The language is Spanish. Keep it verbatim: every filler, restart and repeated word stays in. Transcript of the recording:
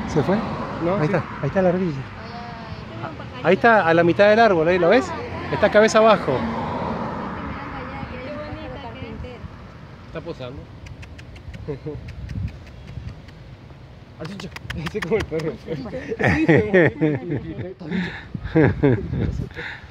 ¿Se fue? No, Ahí sí. está, ahí está la ardilla. Ahí está, a la mitad del árbol, ahí, ¿lo ves? Está cabeza abajo. Está posando. Archicho, ese como el perro.